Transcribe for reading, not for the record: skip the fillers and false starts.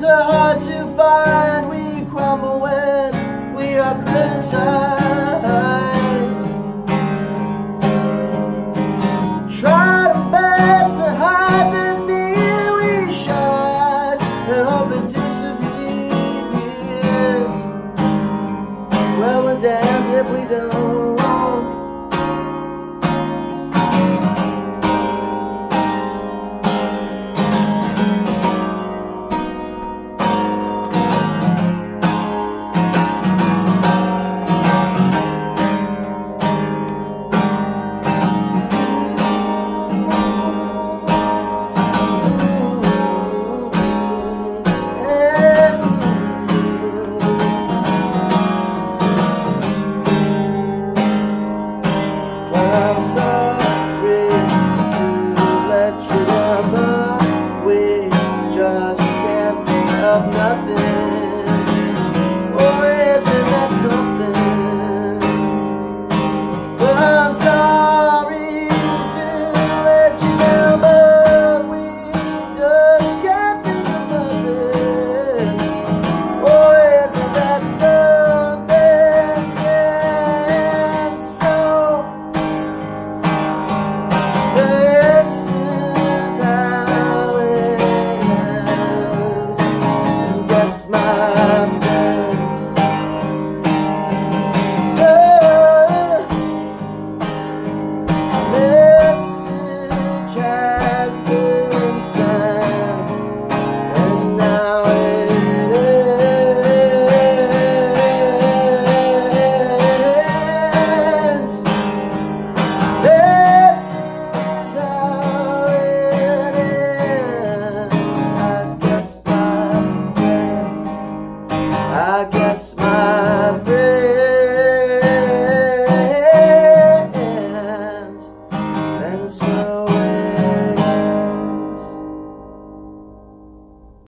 Friends are hard to find. We crumble when we are criticized. Try our best to hide the fear we shine and hope it disappears. Well, we're damned if we don't. I'm sorry to let you down, but we just can't think of nothing.